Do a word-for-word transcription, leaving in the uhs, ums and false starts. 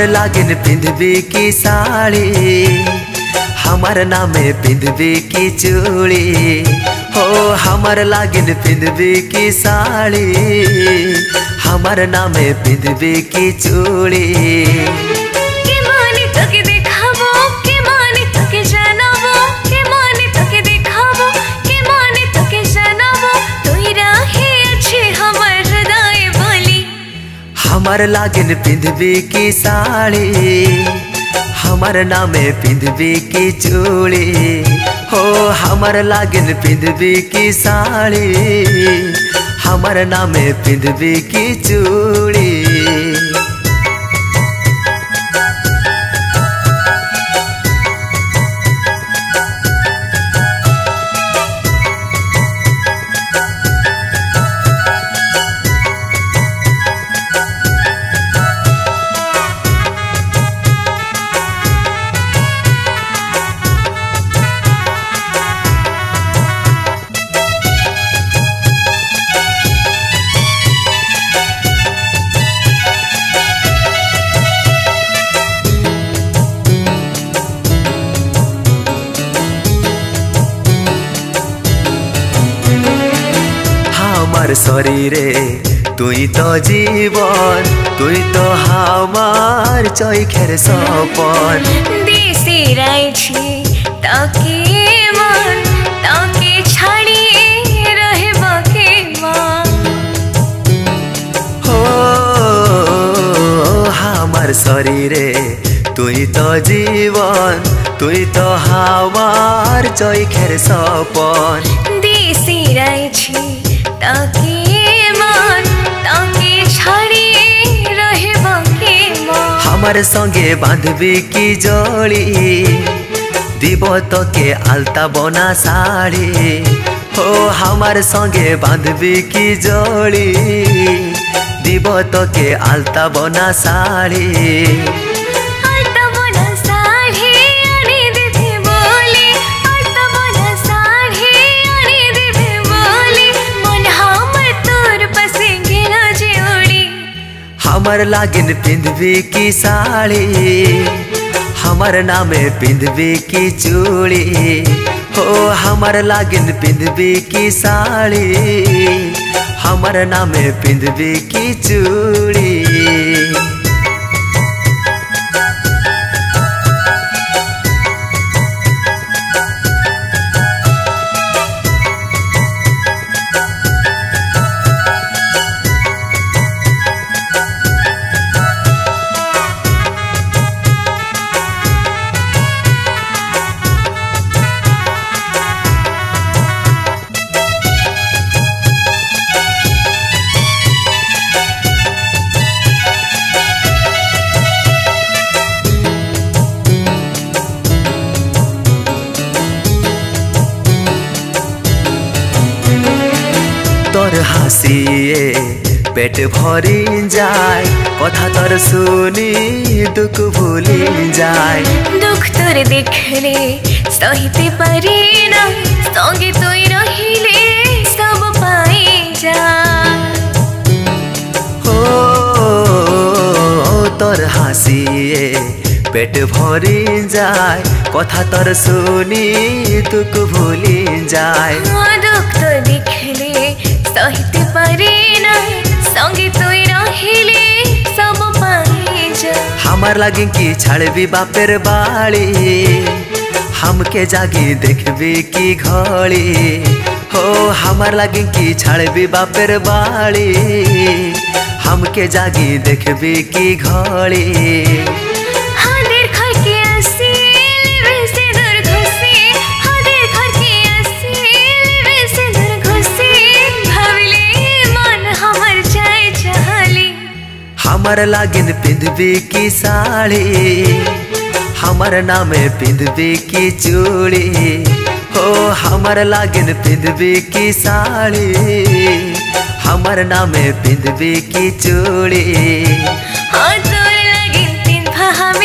हमर लागिन पिंधबी की साड़ी, हमर नामे पिंधबी की चूड़ी। हो हमर लागिन पिंधबी की साड़ी, हमर नामे पिंधबी की चूड़ी। के माने तके देखाबो, के माने तके जनाबो, के माने तके देखाबो, के माने तके जनाबो, तोरा ही अच्छे हमर हृदय बोली। हमर लागिन पिंधबी की साड़ी, हमर नामे पिंधबी की चूड़ी। हो हमर लागिन पिंधबी की साड़ी, हमर नामे पिंधबी की चूड़ी। हमर शरीरे तुई तो जीवन, तुई तो हमार चैखेर सपन। देशे राइछे ताके मन, ताके छाड़ी रहबा के मन। हो हमर शरीरे तुई तो जीवन, तुई तो हमार चैखेर सपन। देशे राइछे ताके मन, ताके छाड़ी रहबा के मन। हमर संगे बांधबी की जोड़ी, দিব তোকে আলতা বনা শাড়ি। हो हमर संगे बांधबी की जोड़ी, দিব তোকে আলতা বনা শাড়ি। आलता बना साड़ी आनी देबे बोली, आलता बना साड़ी आनी देबे बोली। मन हमर तोर पसे गेल जोड़ी। हमर लागिन पिंधबी की साड़ी, हमर नामे पिंधबी की चूड़ी। हो हमर लागिन पिंधबी की साड़ी, हमर नामे पिंधबी की चूड़ी। তোর হাসিয়ে পেট ভরি যায়, কথা তোর শুনি দুঃখ ভুলি যায়। দুঃখ তোর দেখলে সহিতে পারি না, সঙ্গে তুই রহিলে সব পাই যায়। ও তোর হাসিয়ে পেট ভরি যায়, কথা তোর শুনি দুঃখ ভুলি যায়। দুঃখ তোর দেখলে সহিতে পারি না, সঙ্গে তুই রহিলে সব পাই যায়। हमार लागिन की छाड़बी बापेर बाड़ी, हमके जागी देखबी की घड़ी। हो हमार लागिन की छाड़बी बापेर बाड़ी, हमके जागी देखबी की घड़ी। हादेर घर के आसी लेवे से दूर घुसी, हादेर घर के आसी लेवे से दूर घुसी। भावले मन हमर जाय चहली। हमर लागिन पिंधबी की साड़ी, हमर नामे पिंधबी की चूड़ी। हो हमर लागिन पिंधबी की साड़ी, हमर नामे पिंधबी की चूड़ी। हाँ तोर लागिन पिंधबा हमें